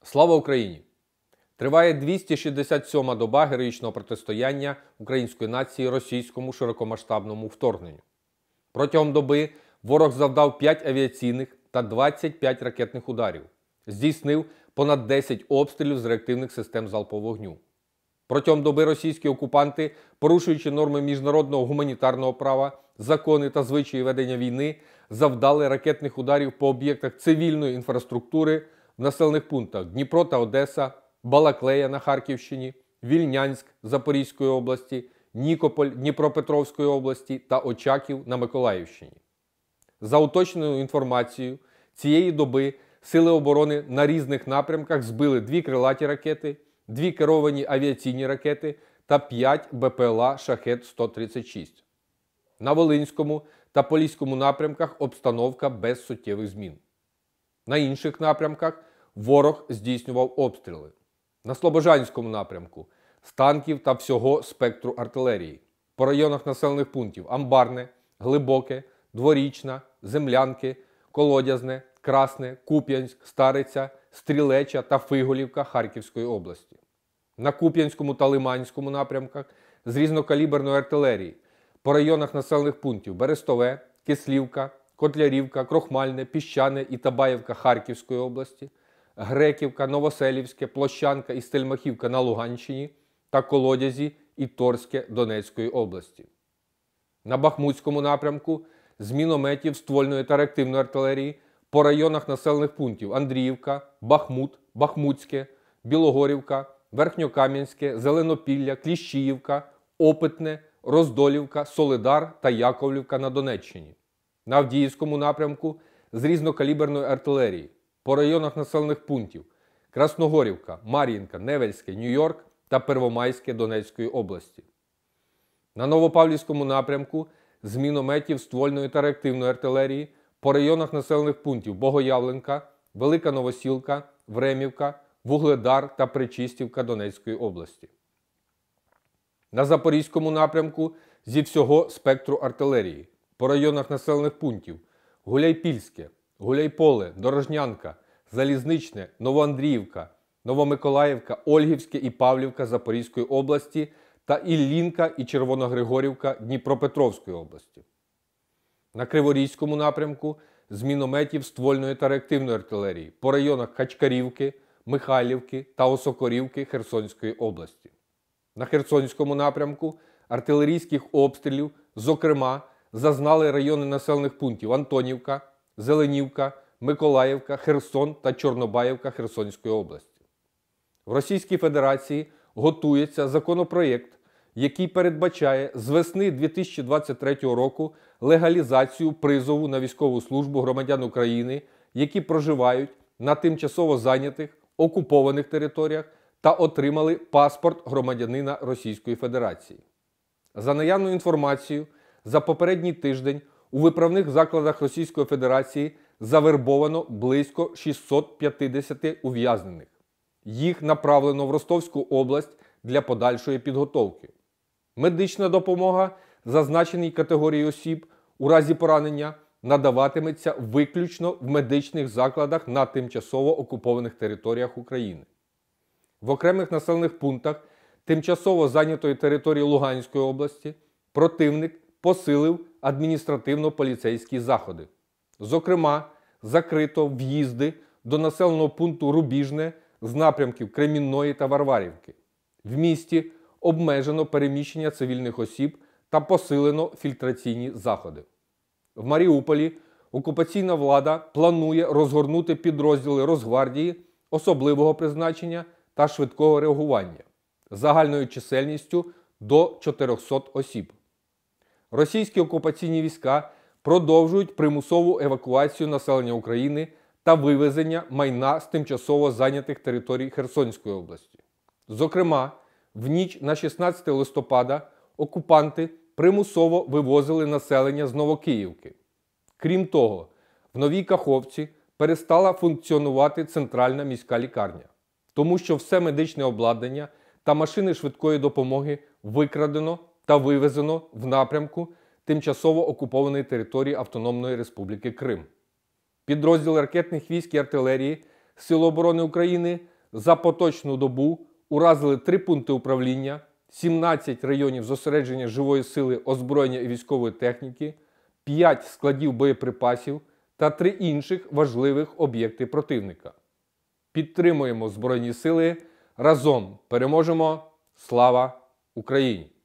Слава Україні! Триває 267-ма доба героїчного протистояння української нації російському широкомасштабному вторгненню. Протягом доби ворог завдав 5 авіаційних та 25 ракетних ударів, здійснив понад 10 обстрілів з реактивних систем залпового вогню. Протягом доби російські окупанти, порушуючи норми міжнародного гуманітарного права, закони та звичаї ведення війни, завдали ракетних ударів по об'єктах цивільної інфраструктури в населених пунктах Дніпро та Одеса, Балаклея на Харківщині, Вільнянськ Запорізької області, Нікополь Дніпропетровської області та Очаків на Миколаївщині. За уточненою інформацією, цієї доби Сили оборони на різних напрямках збили 2 крилаті ракети, 2 керовані авіаційні ракети та 5 БПЛА «Шахед-136». На Волинському та Поліському напрямках обстановка без суттєвих змін. На інших напрямках ворог здійснював обстріли. На Слобожанському напрямку з танків та всього спектру артилерії. По районах населених пунктів Амбарне, Глибоке, Дворічна, Землянки, Колодязне, Красне, Куп'янськ, Стариця, Стрілеча та Фиголівка Харківської області. На Куп'янському та Лиманському напрямках з різнокаліберної артилерії. По районах населених пунктів Берестове, Кислівка, Котлярівка, Крохмальне, Піщане і Табаєвка Харківської області, Греківка, Новоселівське, Площанка і Стельмахівка на Луганщині та Колодязі і Торське Донецької області. На Бахмутському напрямку з мінометів ствольної та реактивної артилерії по районах населених пунктів Андріївка, Бахмут, Бахмутське, Білогорівка, Верхньокам'янське, Зеленопілля, Кліщіївка, Опитне, Роздолівка, Солидар та Яковлівка на Донеччині. На Авдіївському напрямку з різнокаліберної артилерії по районах населених пунктів Красногорівка, Мар'їнка, Невельське, Нью-Йорк та Первомайське Донецької області. На Новопавлівському напрямку з мінометів ствольної та реактивної артилерії по районах населених пунктів Богоявленка, Велика Новосілка, Времівка, Вугледар та Причистівка Донецької області. На Запорізькому напрямку зі всього спектру артилерії по районах населених пунктів Гуляйпільське, Гуляйполе, Дорожнянка, Залізничне, Новоандріївка, Новомиколаївка, Ольгівське і Павлівка Запорізької області та Іллінка і Червоногригорівка Дніпропетровської області. На Криворізькому напрямку з мінометів ствольної та реактивної артилерії по районах Качкарівки, Михайлівки та Осокорівки Херсонської області. На Херсонському напрямку артилерійських обстрілів, зокрема, зазнали райони населених пунктів Антонівка, Зеленівка, Миколаївка, Херсон та Чорнобаївка Херсонської області. В Російській Федерації готується законопроєкт, який передбачає з весни 2023 року легалізацію призову на військову службу громадян України, які проживають на тимчасово зайнятих, окупованих територіях та отримали паспорт громадянина Російської Федерації. За наявною інформацією, за попередній тиждень у виправних закладах Російської Федерації завербовано близько 650 ув'язнених. Їх направлено в Ростовську область для подальшої підготовки. Медична допомога зазначеній категорії осіб у разі поранення надаватиметься виключно в медичних закладах на тимчасово окупованих територіях України. В окремих населених пунктах тимчасово зайнятої території Луганської області противник посилив адміністративно-поліцейські заходи. Зокрема, закрито в'їзди до населеного пункту Рубіжне з напрямків Кремінної та Варварівки. В місті обмежено переміщення цивільних осіб та посилено фільтраційні заходи. В Маріуполі окупаційна влада планує розгорнути підрозділи Росгвардії, особливого призначення та швидкого реагування загальною чисельністю до 400 осіб. Російські окупаційні війська продовжують примусову евакуацію населення України та вивезення майна з тимчасово зайнятих територій Херсонської області. Зокрема, в ніч на 16 листопада окупанти примусово вивозили населення з Новокиївки. Крім того, в Новій Каховці перестала функціонувати центральна міська лікарня, тому що все медичне обладнання та машини швидкої допомоги викрадено та вивезено в напрямку тимчасово окупованої території Автономної Республіки Крим. Підрозділи ракетних військ і артилерії Сил оборони України за поточну добу уразили 3 пункти управління, 17 районів зосередження живої сили, озброєння і військової техніки, 5 складів боєприпасів та 3 інших важливих об'єкти противника. Підтримуємо Збройні сили. Разом переможемо! Слава Україні!